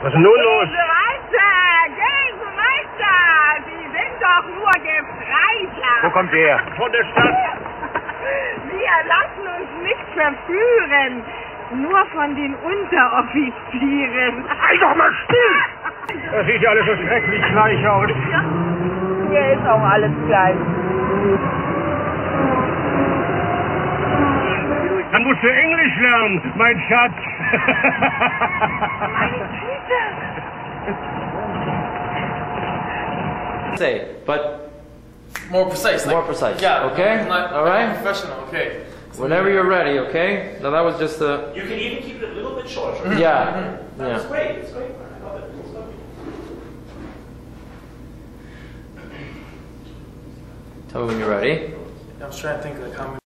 Was ist denn nun los? Gehen Sie weiter! Sie sind doch nur Gefreiter! Wo kommt ihr her? Von der Stadt. Wir lassen uns nicht verführen. Nur von den Unteroffizieren. Sei doch mal still! Das sieht ja alles so schrecklich gleich aus. Ja, hier ist auch alles gleich. Dann musst du Englisch lernen, mein Schatz. Say, but More precise. more precise. Yeah. Okay. Not All right. Professional. Okay. Whenever you're ready. Okay. Now that was just a. You can even keep it a little bit shorter. Yeah. That's Yeah. great. It's great. I love it. It's lovely. Tell me when you're ready. I was trying to think like how many.